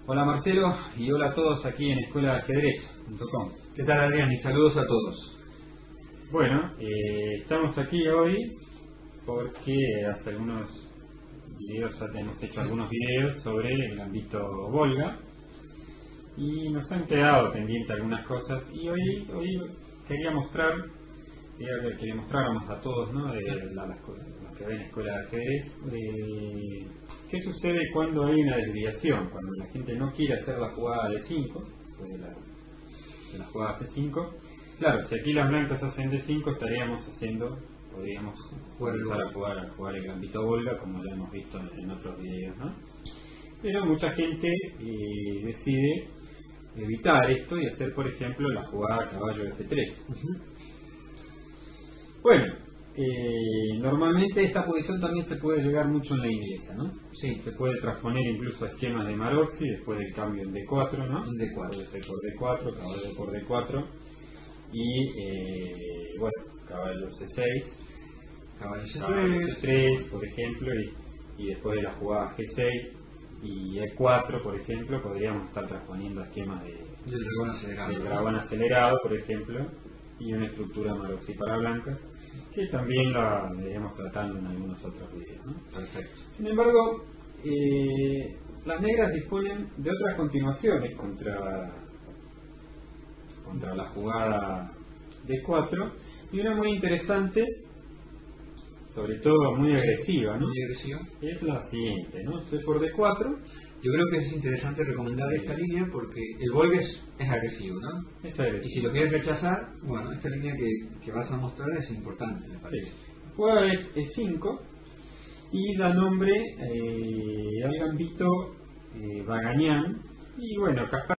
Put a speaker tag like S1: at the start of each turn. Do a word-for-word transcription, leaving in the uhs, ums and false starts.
S1: Hola Marcelo y hola a todos aquí en escuela de ajedrez punto com.
S2: ¿Qué tal, Adrián? Y saludos a todos.
S1: Bueno, eh, estamos aquí hoy porque hace algunos videos hemos hecho
S2: Sí.
S1: algunos videos sobre el gambito Volga y nos han quedado pendientes algunas cosas y hoy hoy quería mostrar quería que, que mostráramos a todos, ¿no? De
S2: Sí.
S1: la, las, los que ven escuela de ajedrez, de qué sucede cuando hay una desviación, cuando la gente no quiere hacer la jugada de cinco, pues de las, de las jugadas C cinco. Claro, si aquí las blancas hacen D cinco, estaríamos haciendo, podríamos
S2: Jugar el
S1: empezar a
S2: Volga.
S1: jugar, a jugar el gambito Volga, como ya hemos visto en, en otros videos, ¿no? Pero mucha gente eh, decide evitar esto y hacer, por ejemplo, la jugada caballo F tres.
S2: Uh-huh.
S1: Bueno, eh, normalmente esta posición también se puede llegar mucho en la inglesa, ¿no?
S2: Sí.
S1: Se puede transponer incluso a esquemas de Maroczy después del cambio en D cuatro, ¿no?
S2: En D cuatro.
S1: Puede ser por D cuatro, caballo por D cuatro y, eh, bueno, caballo C seis,
S2: Caballo
S1: caballo
S2: C
S1: C tres, por ejemplo, y, y después de la jugada G seis y E cuatro, por ejemplo, podríamos estar transponiendo a esquemas de,
S2: del dragón acelerado.
S1: del dragón acelerado, por ejemplo, y una estructura Maroczy para blancas, que también la iremos tratando en algunos otros videos, ¿no?
S2: Perfecto.
S1: Sin embargo, eh, las negras disponen de otras continuaciones contra, contra la jugada D cuatro, y una muy interesante, sobre todo muy agresiva, ¿no?
S2: Muy agresivo.
S1: Es la siguiente, ¿no? C por D cuatro.
S2: Yo creo que es interesante recomendar esta línea porque el Volga es, es agresivo, ¿no?
S1: Es agresiva.
S2: Y si lo quieres rechazar, bueno, esta línea que, que vas a mostrar es importante, me parece.
S1: Sí. La jugada es E cinco y da nombre eh, al gambito eh, Vaganian, y bueno, Kasparov